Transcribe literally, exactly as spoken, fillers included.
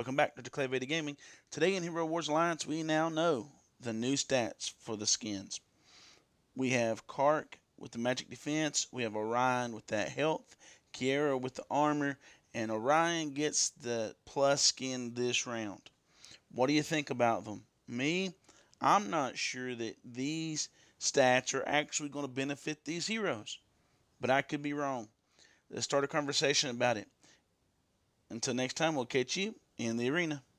Welcome back to Declare Veda Gaming. Today in Hero Wars Alliance, we now know the new stats for the skins. We have Kark with the magic defense. We have Orion with that health. Kiera with the armor. And Orion gets the plus skin this round. What do you think about them? Me, I'm not sure that these stats are actually going to benefit these heroes. But I could be wrong. Let's start a conversation about it. Until next time, we'll catch you in the arena.